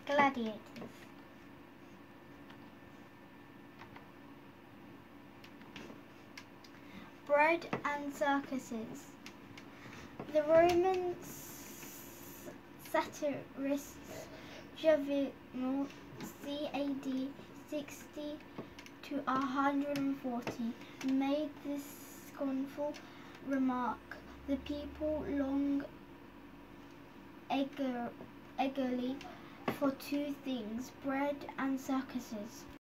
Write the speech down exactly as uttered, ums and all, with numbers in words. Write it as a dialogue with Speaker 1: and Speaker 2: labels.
Speaker 1: Gladiators. Bread and circuses. The Roman satirist Juvenal, c. A D sixty to one hundred forty, made this scornful remark: "The people long eager, eagerly for two things, bread and circuses."